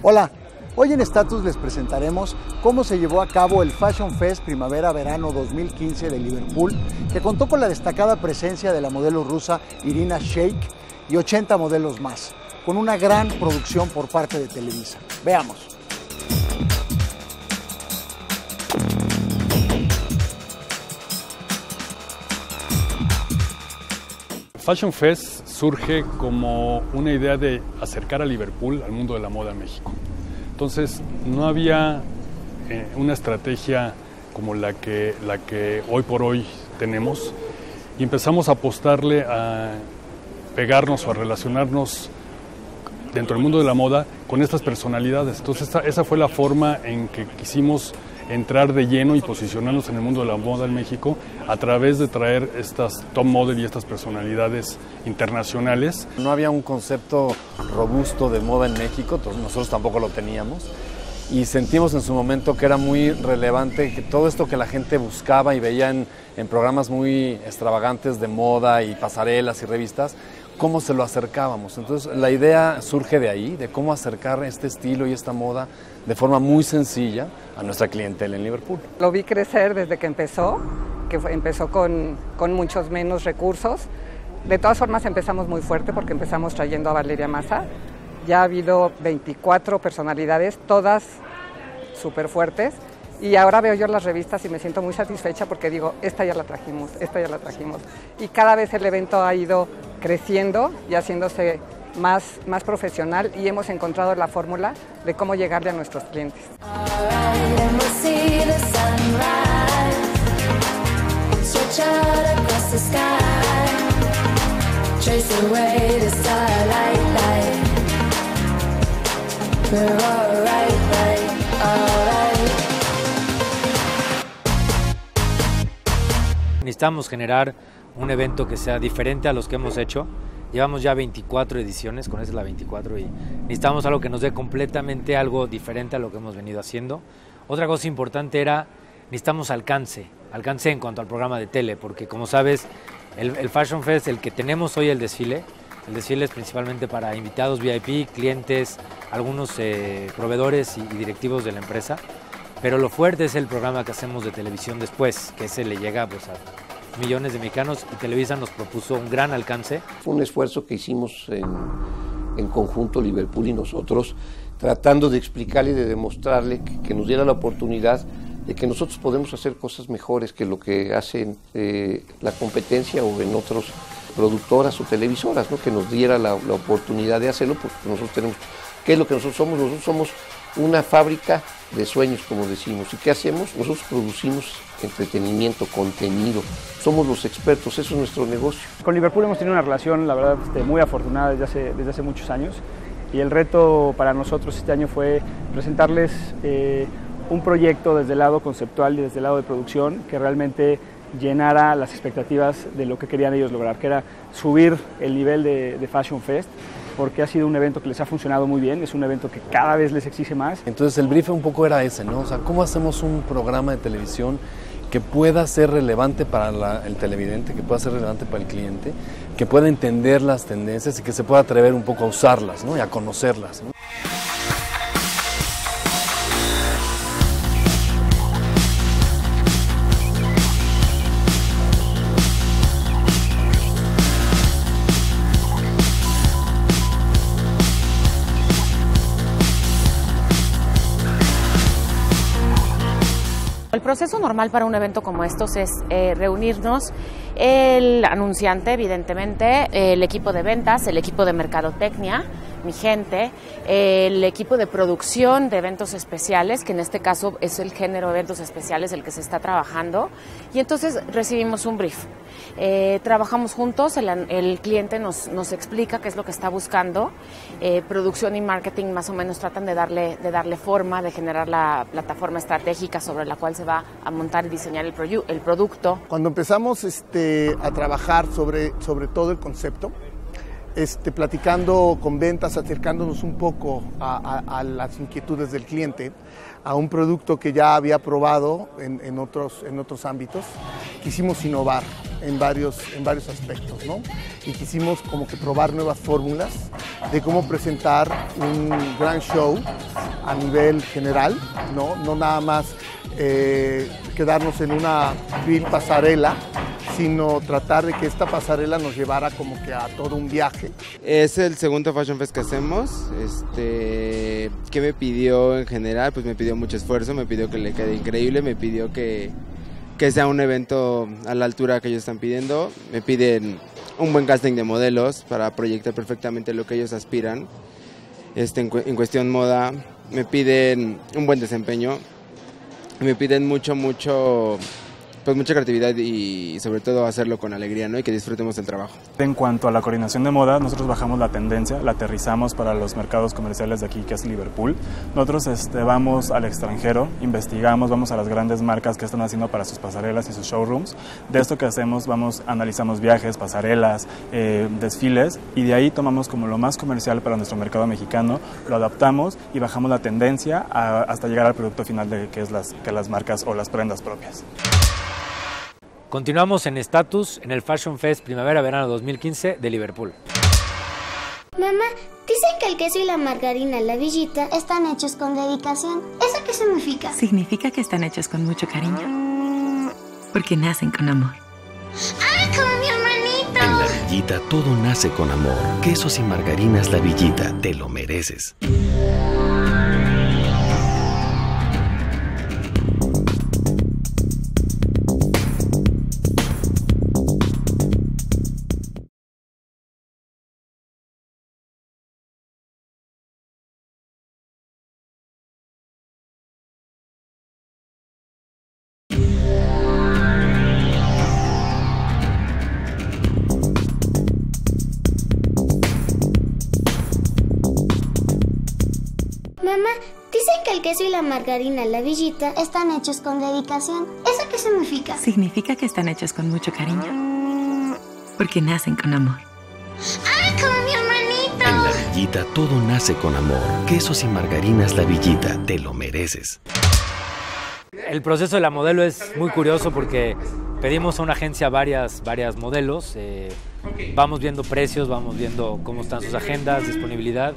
Hola, hoy en Status les presentaremos cómo se llevó a cabo el Fashion Fest Primavera-Verano 2015 de Liverpool, que contó con la destacada presencia de la modelo rusa Irina Shayk y 80 modelos más, con una gran producción por parte de Televisa. Veamos. Fashion Fest surge como una idea de acercar a Liverpool al mundo de la moda en México. Entonces no había una estrategia como la que hoy por hoy tenemos y empezamos a apostarle a pegarnos o a relacionarnos dentro del mundo de la moda con estas personalidades. Entonces esa fue la forma en que quisimos entrar de lleno y posicionarnos en el mundo de la moda en México a través de traer estas top model y estas personalidades internacionales. No había un concepto robusto de moda en México, entonces nosotros tampoco lo teníamos y sentimos en su momento que era muy relevante que todo esto que la gente buscaba y veía en programas muy extravagantes de moda y pasarelas y revistas, cómo se lo acercábamos. Entonces la idea surge de ahí, de cómo acercar este estilo y esta moda de forma muy sencilla a nuestra clientela en Liverpool. Lo vi crecer desde que empezó con muchos menos recursos. De todas formas empezamos muy fuerte porque empezamos trayendo a Valeria Maza. Ya ha habido 24 personalidades, todas súper fuertes. Y ahora veo yo las revistas y me siento muy satisfecha porque digo, esta ya la trajimos. Y cada vez el evento ha ido creciendo y haciéndose más profesional y hemos encontrado la fórmula de cómo llegarle a nuestros clientes. Necesitamos generar un evento que sea diferente a los que hemos hecho. Llevamos ya 24 ediciones, con esta es la 24 y necesitamos algo que nos dé completamente algo diferente a lo que hemos venido haciendo. Otra cosa importante era, necesitamos alcance en cuanto al programa de tele, porque como sabes, el Fashion Fest, el que tenemos hoy el desfile es principalmente para invitados VIP, clientes, algunos proveedores y directivos de la empresa, pero lo fuerte es el programa que hacemos de televisión después, que ese le llega pues, a millones de mexicanos y Televisa nos propuso un gran alcance. Fue un esfuerzo que hicimos en conjunto Liverpool y nosotros, tratando de explicarle y de demostrarle que nos diera la oportunidad de que nosotros podemos hacer cosas mejores que lo que hacen la competencia o en otras productoras o televisoras, ¿no? Que nos diera la oportunidad de hacerlo, porque nosotros tenemos, ¿qué es lo que nosotros somos? Nosotros somos una fábrica de sueños, como decimos. ¿Y qué hacemos? Nosotros producimos entretenimiento, contenido. Somos los expertos, eso es nuestro negocio. Con Liverpool hemos tenido una relación, la verdad, muy afortunada desde hace muchos años. Y el reto para nosotros este año fue presentarles un proyecto desde el lado conceptual y desde el lado de producción que realmente llenara las expectativas de lo que querían ellos lograr, que era subir el nivel de Fashion Fest, porque ha sido un evento que les ha funcionado muy bien, es un evento que cada vez les exige más. Entonces el brief un poco era ese, ¿no? O sea, ¿cómo hacemos un programa de televisión que pueda ser relevante para el televidente, que pueda ser relevante para el cliente, que pueda entender las tendencias y que se pueda atrever un poco a usarlas, ¿no? Y a conocerlas, ¿no? El proceso normal para un evento como estos es reunirnos el anunciante, evidentemente, el equipo de ventas, el equipo de mercadotecnia, mi gente, el equipo de producción de eventos especiales, que en este caso es el género de eventos especiales el que se está trabajando, y entonces recibimos un brief. Trabajamos juntos, el cliente nos explica qué es lo que está buscando, producción y marketing más o menos tratan de darle forma, de generar la plataforma estratégica sobre la cual se va a montar y diseñar el producto. Cuando empezamos a trabajar sobre todo el concepto, platicando con ventas, acercándonos un poco a las inquietudes del cliente, a un producto que ya había probado en otros ámbitos, quisimos innovar en varios aspectos, ¿no? Y quisimos como que probar nuevas fórmulas de cómo presentar un gran show a nivel general, no nada más quedarnos en una vil pasarela, sino tratar de que esta pasarela nos llevara como que a todo un viaje. Es el segundo Fashion Fest que hacemos. ¿Qué me pidió en general? Pues me pidió mucho esfuerzo, me pidió que le quede increíble, me pidió que sea un evento a la altura que ellos están pidiendo. Me piden un buen casting de modelos para proyectar perfectamente lo que ellos aspiran. En cuestión moda, me piden un buen desempeño, me piden mucha creatividad y sobre todo hacerlo con alegría, ¿no? Y que disfrutemos el trabajo. En cuanto a la coordinación de moda, nosotros bajamos la tendencia, la aterrizamos para los mercados comerciales de aquí, que es Liverpool. Nosotros vamos al extranjero, investigamos, vamos a las grandes marcas que están haciendo para sus pasarelas y sus showrooms. De esto que hacemos, analizamos viajes, pasarelas, desfiles, y de ahí tomamos como lo más comercial para nuestro mercado mexicano, lo adaptamos y bajamos la tendencia hasta llegar al producto final que es las marcas o las prendas propias. Continuamos en Estatus en el Fashion Fest Primavera-Verano 2015 de Liverpool. Mamá, dicen que el queso y la margarina, la villita, están hechos con dedicación. ¿Eso qué significa? Significa que están hechos con mucho cariño. Porque nacen con amor. ¡Ay, como mi hermanito! En la Villita todo nace con amor. Quesos y margarinas La Villita, te lo mereces. Mamá, dicen que el queso y la margarina, la villita, están hechos con dedicación. ¿Eso qué significa? Significa que están hechos con mucho cariño. Porque nacen con amor. ¡Ay, como mi hermanito! En la Villita todo nace con amor. Quesos y margarinas La Villita, te lo mereces. El proceso de la modelo es muy curioso porque pedimos a una agencia varias modelos, vamos viendo precios, vamos viendo cómo están sus agendas, disponibilidad,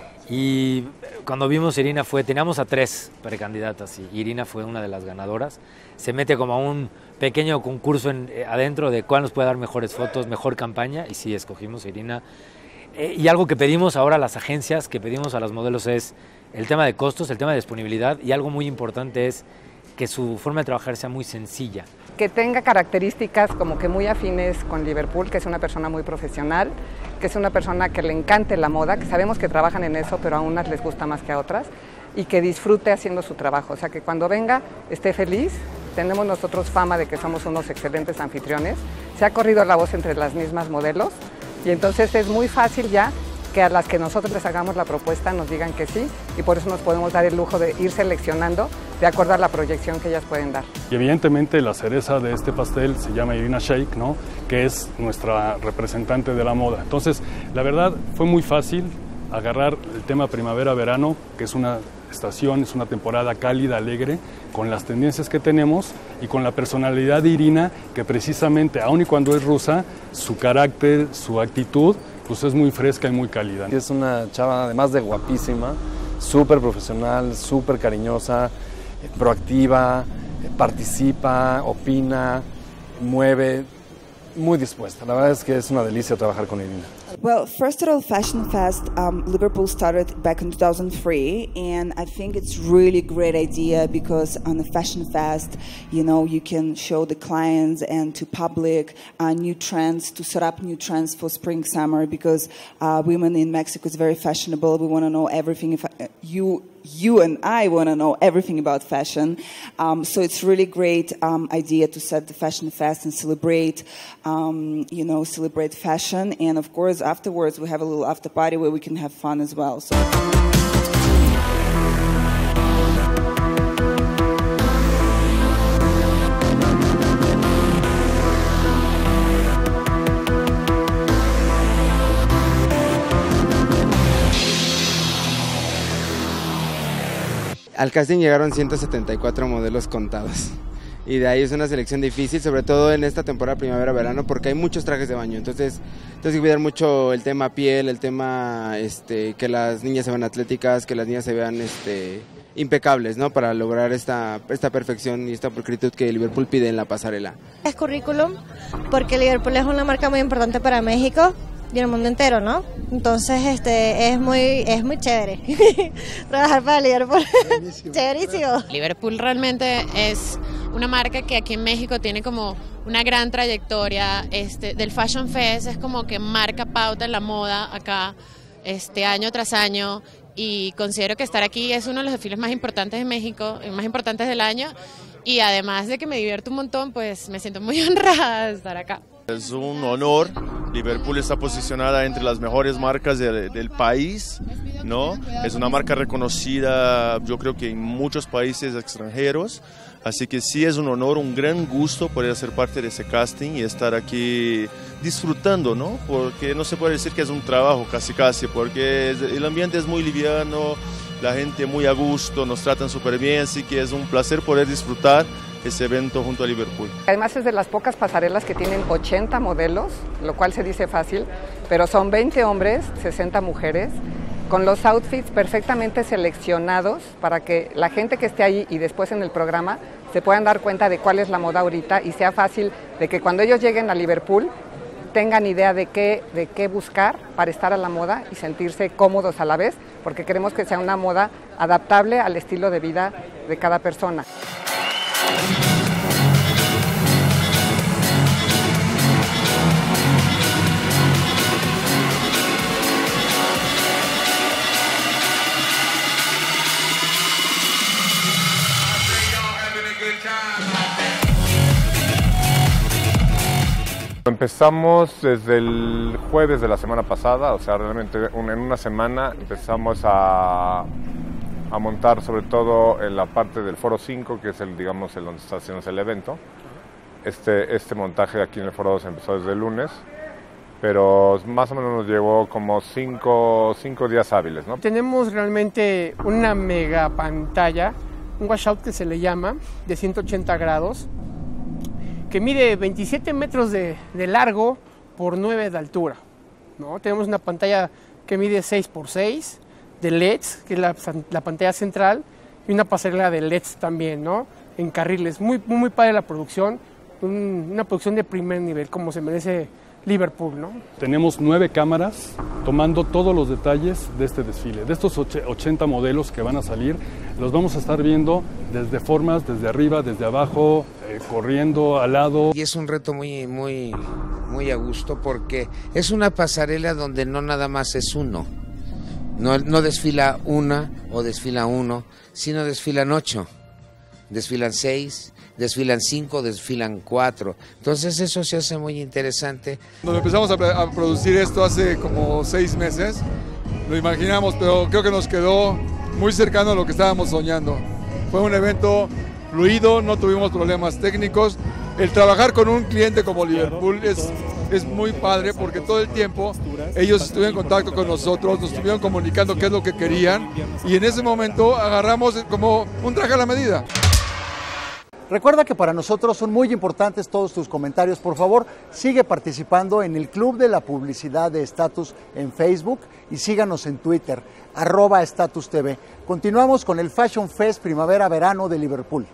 y cuando vimos Irina teníamos a 3 precandidatas y Irina fue una de las ganadoras. Se mete como a un pequeño concurso adentro de cuál nos puede dar mejores fotos, mejor campaña, y sí, escogimos a Irina. Y algo que pedimos ahora a las agencias, que pedimos a los modelos, es el tema de costos, el tema de disponibilidad, y algo muy importante es que su forma de trabajar sea muy sencilla. Que tenga características como que muy afines con Liverpool, que es una persona muy profesional, que es una persona que le encante la moda, que sabemos que trabajan en eso, pero a unas les gusta más que a otras, y que disfrute haciendo su trabajo, o sea, que cuando venga esté feliz. Tenemos nosotros fama de que somos unos excelentes anfitriones, se ha corrido la voz entre las mismas modelos, y entonces es muy fácil ya que a las que nosotros les hagamos la propuesta nos digan que sí, y por eso nos podemos dar el lujo de ir seleccionando de acuerdo a la proyección que ellas pueden dar. Y evidentemente la cereza de este pastel se llama Irina Shayk, ¿no? Que es nuestra representante de la moda. Entonces, la verdad fue muy fácil agarrar el tema primavera-verano, que es una estación, es una temporada cálida, alegre, con las tendencias que tenemos y con la personalidad de Irina, que precisamente, aun y cuando es rusa, su carácter, su actitud, pues es muy fresca y muy cálida. Es una chava, además de guapísima, súper profesional, súper cariñosa, proactiva, participa, opina, mueve, muy dispuesta. La verdad es que es una delicia trabajar con Irina. Well, first of all, Fashion Fest, Liverpool started back in 2003, and I think it's really great idea because on the Fashion Fest, you know, you can show the clients and to public new trends, to set up new trends for spring, summer, because women in Mexico is very fashionable. We want to know everything. If you and I want to know everything about fashion. So it's really great idea to set the Fashion Fest and celebrate, celebrate fashion. And of course, afterwards, we have a little after party where we can have fun as well. So. Al casting llegaron 174 modelos contados. y de ahí es una selección difícil, sobre todo en esta temporada primavera-verano, porque hay muchos trajes de baño, entonces hay que cuidar mucho el tema piel, el tema que las niñas se vean atléticas, que las niñas se vean impecables, ¿no? Para lograr esta perfección y esta pulcritud que Liverpool pide en la pasarela. Es currículum, porque Liverpool es una marca muy importante para México y el mundo entero, ¿no? Entonces es muy chévere trabajar para Liverpool. Chéverísimo. Liverpool realmente es una marca que aquí en México tiene como una gran trayectoria, del Fashion Fest es como que marca pauta en la moda acá, año tras año, y considero que estar aquí es uno de los desfiles más importantes de México, más importantes del año, y además de que me divierto un montón, pues me siento muy honrada de estar acá. Es un honor. Liverpool está posicionada entre las mejores marcas del país, ¿no? Es una marca reconocida, yo creo que en muchos países extranjeros, así que sí es un honor, un gran gusto poder ser parte de ese casting y estar aquí disfrutando, ¿no? Porque no se puede decir que es un trabajo casi, porque el ambiente es muy liviano, la gente muy a gusto, nos tratan súper bien, así que es un placer poder disfrutar ese evento junto a Liverpool. Además es de las pocas pasarelas que tienen 80 modelos, lo cual se dice fácil, pero son 20 hombres, 60 mujeres, con los outfits perfectamente seleccionados para que la gente que esté ahí y después en el programa se puedan dar cuenta de cuál es la moda ahorita y sea fácil de que cuando ellos lleguen a Liverpool tengan idea de qué buscar para estar a la moda y sentirse cómodos a la vez, porque queremos que sea una moda adaptable al estilo de vida de cada persona. Empezamos desde el jueves de la semana pasada, o sea, realmente en una semana empezamos a montar sobre todo en la parte del Foro 5, que es el donde está haciendo el evento. Este montaje aquí en el Foro 2 empezó desde el lunes, pero más o menos nos llevó como 5 días hábiles, ¿no? Tenemos realmente una mega pantalla, un washout que se le llama, de 180 grados, que mide 27 metros de largo por 9 de altura, ¿no? Tenemos una pantalla que mide 6x6 de LEDs, que es la pantalla central, y una pasarela de LEDs también, ¿no? En carriles. Muy padre la producción, una producción de primer nivel, como se merece Liverpool, ¿no? Tenemos 9 cámaras tomando todos los detalles de este desfile. De estos 80 modelos que van a salir, los vamos a estar viendo desde formas, desde arriba, desde abajo, corriendo al lado. Y es un reto muy a gusto porque es una pasarela donde no nada más es uno. No desfila una o desfila uno, sino desfilan 8, desfilan 6, desfilan 5, desfilan 4. Entonces eso se hace muy interesante. Cuando empezamos a producir esto hace como 6 meses, lo imaginamos, pero creo que nos quedó muy cercano a lo que estábamos soñando. Fue un evento fluido, no tuvimos problemas técnicos. El trabajar con un cliente como Liverpool es muy padre porque todo el tiempo ellos estuvieron en contacto con nosotros, nos estuvieron comunicando qué es lo que querían y en ese momento agarramos como un traje a la medida. Recuerda que para nosotros son muy importantes todos tus comentarios. Por favor, sigue participando en el Club de la Publicidad de Status en Facebook y síganos en Twitter, @StatusTV. Continuamos con el Fashion Fest Primavera-Verano de Liverpool.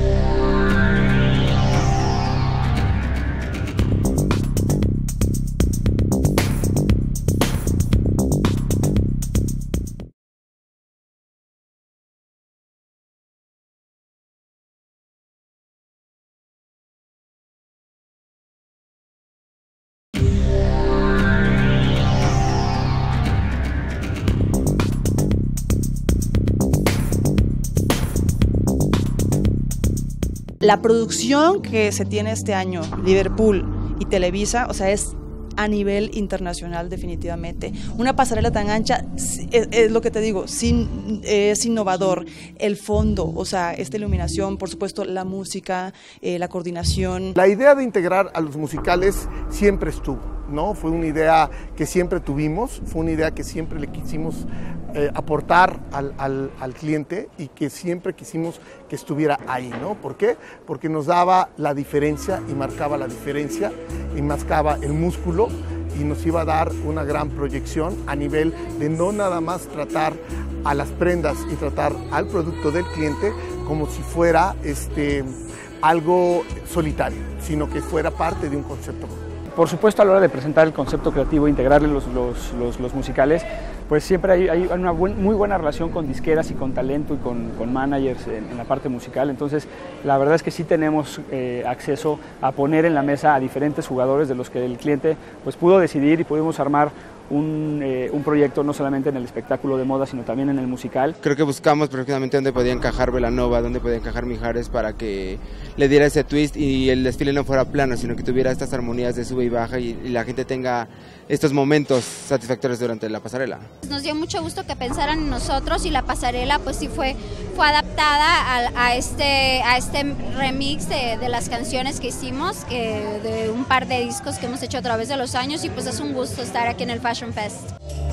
La producción que se tiene este año, Liverpool y Televisa, o sea, es a nivel internacional definitivamente. Una pasarela tan ancha, es lo que te digo, es innovador. El fondo, o sea, esta iluminación, por supuesto, la música, la coordinación. La idea de integrar a los musicales siempre estuvo. ¿no? Fue una idea que siempre tuvimos, fue una idea que siempre le quisimos aportar al cliente y que siempre quisimos que estuviera ahí, ¿no? ¿Por qué? Porque nos daba la diferencia y marcaba la diferencia y marcaba el músculo y nos iba a dar una gran proyección a nivel de no nada más tratar a las prendas y tratar al producto del cliente como si fuera algo solitario, sino que fuera parte de un concepto. Por supuesto, a la hora de presentar el concepto creativo, integrarle los musicales, pues siempre hay una muy buena relación con disqueras y con talento y con managers en la parte musical. Entonces, la verdad es que sí tenemos acceso a poner en la mesa a diferentes jugadores de los que el cliente pues pudo decidir y pudimos armar un proyecto no solamente en el espectáculo de moda, sino también en el musical. Creo que buscamos perfectamente dónde podía encajar Belanova, dónde podía encajar Mijares para que le diera ese twist y el desfile no fuera plano, sino que tuviera estas armonías de sube y baja y la gente tenga estos momentos satisfactorios durante la pasarela. Nos dio mucho gusto que pensaran en nosotros y la pasarela pues sí fue adaptada a este remix de las canciones que hicimos, de un par de discos que hemos hecho a través de los años y pues es un gusto estar aquí en el Fashion Fest.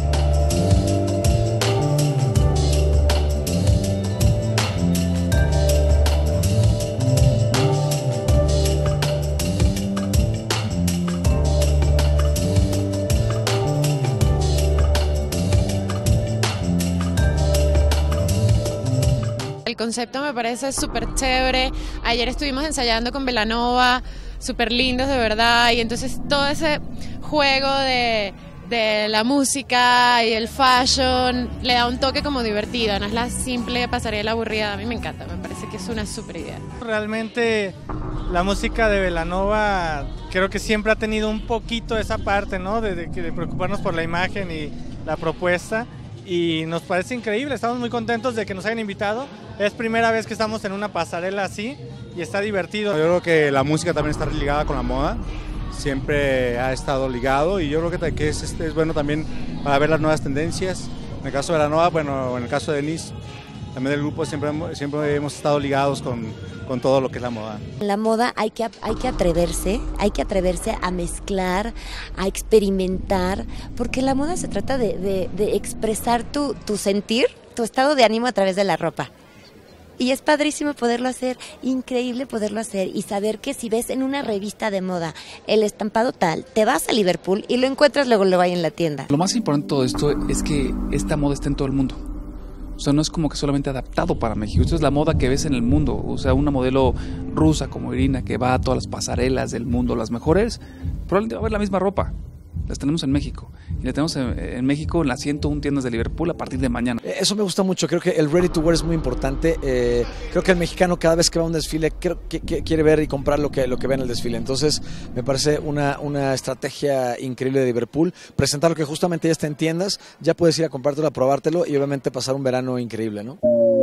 El concepto me parece súper chévere. Ayer estuvimos ensayando con Belanova, súper lindos de verdad, y entonces todo ese juego de la música y el fashion le da un toque como divertido, no es la simple pasarela aburrida. A mí me encanta, me parece que es una súper idea. Realmente la música de Belanova creo que siempre ha tenido un poquito esa parte, ¿no? de preocuparnos por la imagen y la propuesta. Y nos parece increíble, estamos muy contentos de que nos hayan invitado. Es primera vez que estamos en una pasarela así y está divertido. Yo creo que la música también está ligada con la moda, siempre ha estado ligado y yo creo que es bueno también para ver las nuevas tendencias. En el caso de Belanova, bueno, en el caso de Denise, también del grupo siempre hemos estado ligados con todo lo que es la moda. En la moda hay que atreverse a mezclar, a experimentar, porque la moda se trata de expresar tu sentir, tu estado de ánimo a través de la ropa. Y es padrísimo poderlo hacer, increíble poderlo hacer y saber que si ves en una revista de moda el estampado tal, te vas a Liverpool y lo encuentras luego ahí en la tienda. Lo más importante de todo esto es que esta moda está en todo el mundo. O sea, no es como que solamente adaptado para México. Esto es la moda que ves en el mundo. O sea, una modelo rusa como Irina que va a todas las pasarelas del mundo, las mejores, probablemente va a ver la misma ropa. Las tenemos en México. Y la tenemos en México en las 101 tiendas de Liverpool a partir de mañana. Eso me gusta mucho. Creo que el ready to wear es muy importante. Creo que el mexicano cada vez que va a un desfile quiere ver y comprar lo que ve en el desfile. Entonces me parece una estrategia increíble de Liverpool. Presentar lo que justamente ya está en tiendas. Ya puedes ir a comprártelo, a probártelo y obviamente pasar un verano increíble, ¿no?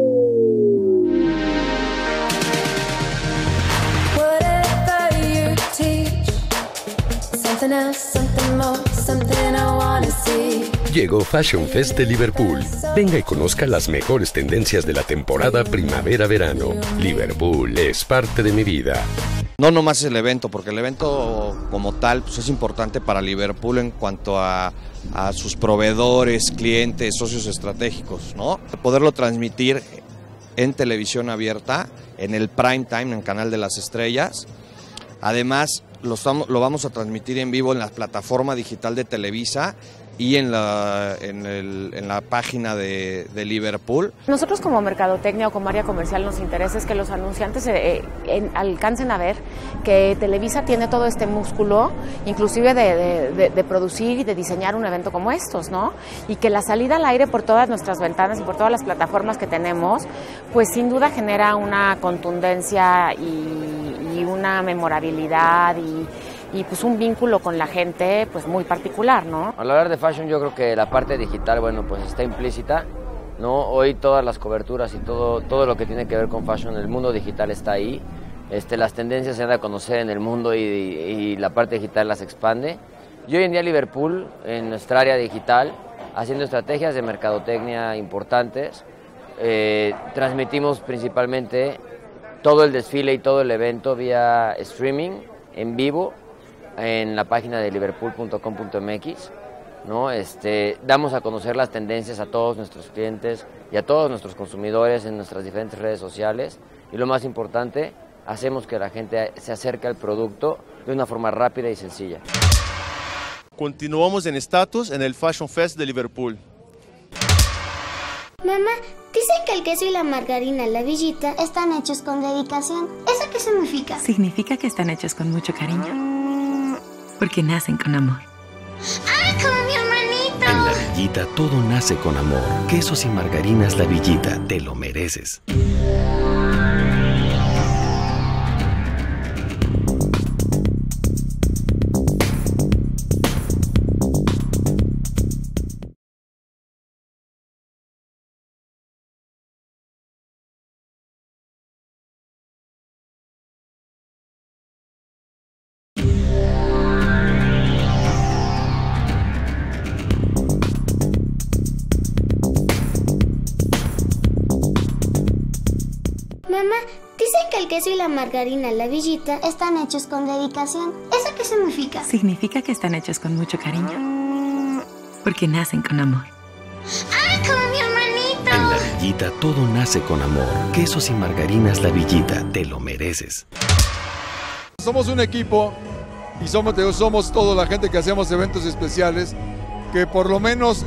Llegó Fashion Fest de Liverpool. Venga y conozca las mejores tendencias de la temporada primavera-verano. Liverpool es parte de mi vida. No nomás el evento, porque el evento como tal pues es importante para Liverpool en cuanto a sus proveedores, clientes, socios estratégicos, ¿no? Poderlo transmitir en televisión abierta, en el prime time, en el canal de las estrellas. Además, lo vamos a transmitir en vivo en la plataforma digital de Televisa y en la página de Liverpool. Nosotros como mercadotecnia o como área comercial nos interesa es que los anunciantes alcancen a ver que Televisa tiene todo este músculo, inclusive de producir y de diseñar un evento como estos, ¿no? Y que la salida al aire por todas nuestras ventanas y por todas las plataformas que tenemos, pues sin duda genera una contundencia y una memorabilidad y pues un vínculo con la gente pues muy particular, ¿no? Al hablar de fashion yo creo que la parte digital, bueno, pues está implícita, ¿no? Hoy todas las coberturas y todo lo que tiene que ver con fashion, el mundo digital está ahí. Las tendencias se dan a conocer en el mundo y la parte digital las expande. Y hoy en día Liverpool, en nuestra área digital, haciendo estrategias de mercadotecnia importantes, transmitimos principalmente todo el desfile y todo el evento vía streaming, en vivo, en la página de liverpool.com.mx, ¿no? Damos a conocer las tendencias a todos nuestros clientes y a todos nuestros consumidores en nuestras diferentes redes sociales, y lo más importante, hacemos que la gente se acerque al producto de una forma rápida y sencilla. Continuamos en estatus en el Fashion Fest de Liverpool. Mamá, dicen que el queso y la margarina, la villita, están hechos con dedicación. ¿Eso qué significa? Significa que están hechos con mucho cariño. Porque nacen con amor. ¡Ay, como mi hermanito! En La Villita todo nace con amor. Quesos y margarinas La Villita, te lo mereces. Mamá, dicen que el queso y la margarina, la villita, están hechos con dedicación. ¿Eso qué significa? Significa que están hechos con mucho cariño. Porque nacen con amor. ¡Ay, como mi hermanito! En La Villita todo nace con amor. Quesos y margarinas La Villita, te lo mereces. Somos un equipo y somos toda la gente que hacemos eventos especiales, que por lo menos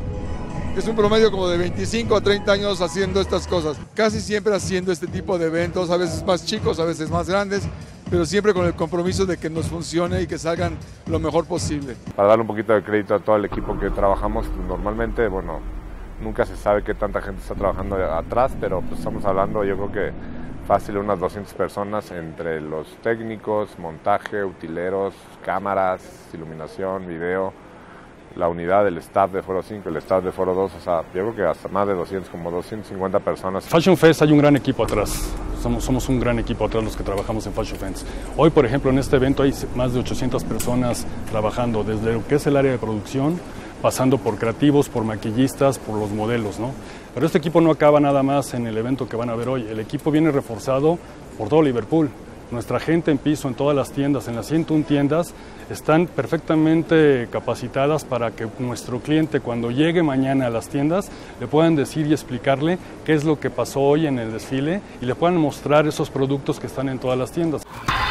es un promedio como de 25 a 30 años haciendo estas cosas. Casi siempre haciendo este tipo de eventos, a veces más chicos, a veces más grandes, pero siempre con el compromiso de que nos funcione y que salgan lo mejor posible. Para darle un poquito de crédito a todo el equipo que trabajamos, normalmente, bueno, nunca se sabe qué tanta gente está trabajando atrás, pero pues estamos hablando, yo creo que fácil unas 200 personas entre los técnicos, montaje, utileros, cámaras, iluminación, video, la unidad, el staff de Foro 5, el staff de Foro 2, o sea, yo creo que hasta más de 200, como 250 personas. Fashion Fest hay un gran equipo atrás, somos un gran equipo atrás los que trabajamos en Fashion Fest. Hoy, por ejemplo, en este evento hay más de 800 personas trabajando, desde lo que es el área de producción, pasando por creativos, por maquillistas, por los modelos, ¿no? Pero este equipo no acaba nada más en el evento que van a ver hoy, el equipo viene reforzado por todo Liverpool. Nuestra gente en piso, en todas las tiendas, en las 101 tiendas, están perfectamente capacitadas para que nuestro cliente, cuando llegue mañana a las tiendas, le puedan decir y explicarle qué es lo que pasó hoy en el desfile y le puedan mostrar esos productos que están en todas las tiendas.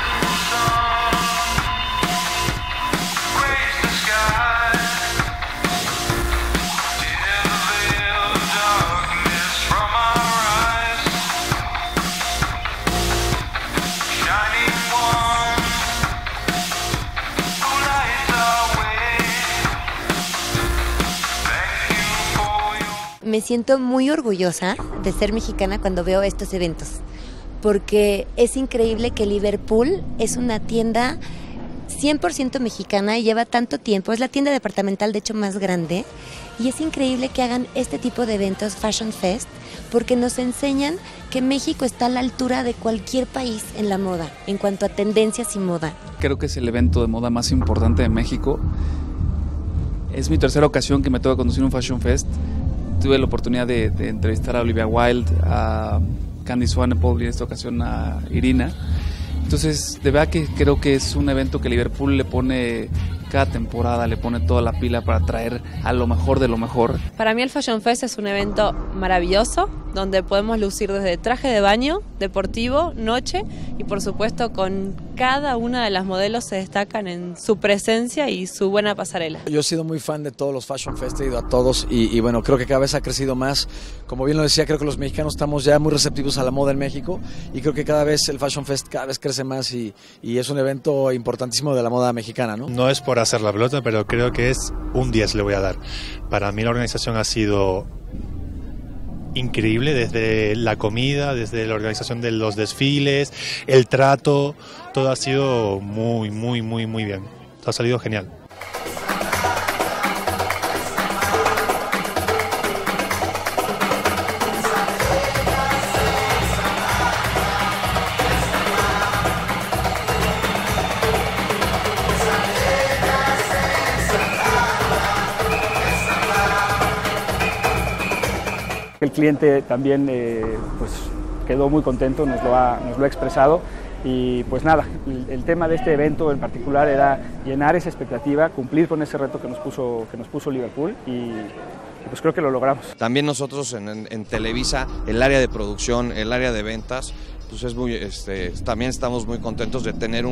Me siento muy orgullosa de ser mexicana cuando veo estos eventos, porque es increíble que Liverpool es una tienda 100% mexicana y lleva tanto tiempo, es la tienda departamental de hecho más grande, y es increíble que hagan este tipo de eventos, Fashion Fest, porque nos enseñan que México está a la altura de cualquier país en la moda, en cuanto a tendencias y moda. Creo que es el evento de moda más importante de México. Es mi tercera ocasión que me toca conducir un Fashion Fest. Tuve la oportunidad de entrevistar a Olivia Wilde, a Candice Swanepoel y en esta ocasión a Irina. Entonces, de verdad que creo que es un evento que Liverpool le pone cada temporada, le pone toda la pila para traer a lo mejor de lo mejor. Para mí el Fashion Fest es un evento maravilloso, donde podemos lucir desde traje de baño, deportivo, noche, y por supuesto con cada una de las modelos se destacan en su presencia y su buena pasarela. Yo he sido muy fan de todos los Fashion Fest, he ido a todos y bueno, creo que cada vez ha crecido más. Como bien lo decía, creo que los mexicanos estamos ya muy receptivos a la moda en México y creo que cada vez el Fashion Fest cada vez crece más y es un evento importantísimo de la moda mexicana, ¿no? No es por hacer la pelota, pero creo que es un 10 le voy a dar. Para mí la organización ha sido increíble, desde la comida, desde la organización de los desfiles, el trato, todo ha sido muy bien. Ha salido genial. El cliente también pues quedó muy contento, nos lo ha expresado. Y pues nada, el tema de este evento en particular era llenar esa expectativa, cumplir con ese reto que nos puso Liverpool y pues creo que lo logramos. También nosotros en Televisa, el área de producción, el área de ventas, pues es muy, también estamos muy contentos de tener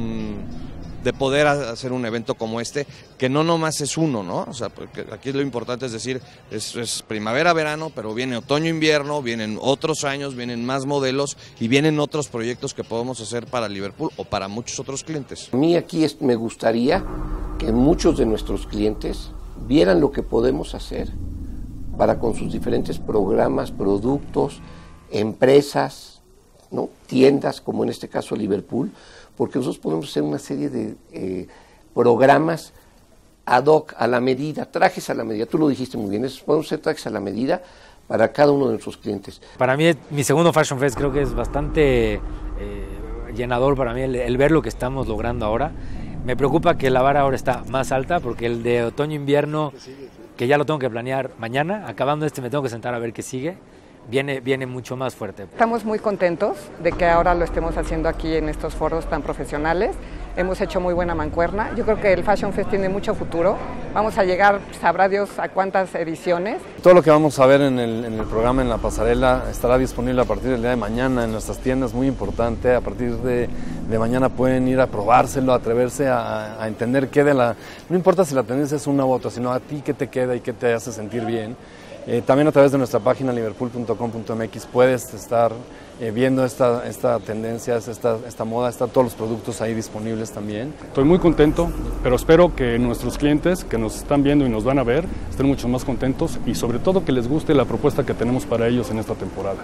de poder hacer un evento como este, que no nomás es uno, ¿no? O sea, porque aquí lo importante es decir, es primavera-verano, pero viene otoño-invierno, vienen otros años, vienen más modelos y vienen otros proyectos que podemos hacer para Liverpool o para muchos otros clientes. A mí aquí me gustaría que muchos de nuestros clientes vieran lo que podemos hacer para con sus diferentes programas, productos, empresas, ¿no? Tiendas, como en este caso Liverpool, porque nosotros podemos hacer una serie de programas ad hoc, a la medida, trajes a la medida, tú lo dijiste muy bien, podemos hacer trajes a la medida para cada uno de nuestros clientes. Para mí, mi segundo Fashion Fest creo que es bastante llenador para mí el ver lo que estamos logrando ahora. Me preocupa que la vara ahora está más alta, porque el de otoño-invierno, que ya lo tengo que planear mañana, acabando me tengo que sentar a ver qué sigue. Viene mucho más fuerte. Estamos muy contentos de que ahora lo estemos haciendo aquí en estos foros tan profesionales. Hemos hecho muy buena mancuerna. Yo creo que el Fashion Fest tiene mucho futuro. Vamos a llegar, sabrá Dios, a cuántas ediciones. Todo lo que vamos a ver en el programa, en la pasarela, estará disponible a partir del día de mañana en nuestras tiendas, muy importante. A partir de mañana pueden ir a probárselo, a atreverse a entender qué de la... No importa si la tendencia es una u otra, sino a ti qué te queda y qué te hace sentir bien. También a través de nuestra página liverpool.com.mx puedes estar viendo esta tendencia, esta moda, están todos los productos ahí disponibles también. Estoy muy contento, pero espero que nuestros clientes que nos están viendo y nos van a ver estén mucho más contentos y sobre todo que les guste la propuesta que tenemos para ellos en esta temporada.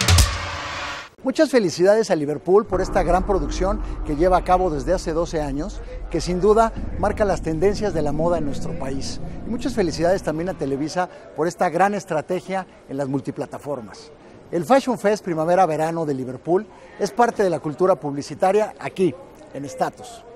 Muchas felicidades a Liverpool por esta gran producción que lleva a cabo desde hace 12 años, que sin duda marca las tendencias de la moda en nuestro país. Y muchas felicidades también a Televisa por esta gran estrategia en las multiplataformas. El Fashion Fest Primavera-Verano de Liverpool es parte de la cultura publicitaria aquí, en Status.